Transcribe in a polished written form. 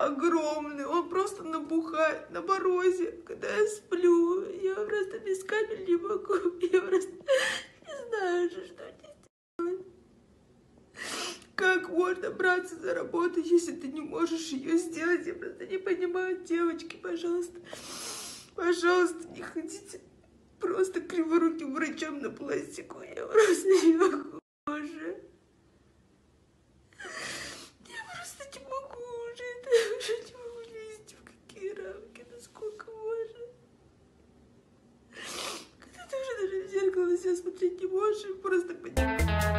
огромный, он просто набухает на морозе, когда я сплю. Я просто без капель не могу. Я просто не знаю, что делать. Как можно браться за работу, если ты не можешь ее сделать? Я просто не понимаю. Девочки, пожалуйста, пожалуйста, не ходите просто криворуким врачам на пластику. Я просто не могу уже. Я просто не могу уже. Я уже не могу лезть в какие рамки, насколько можно. Когда ты уже даже в зеркало себя смотреть не можешь, просто понимаешь.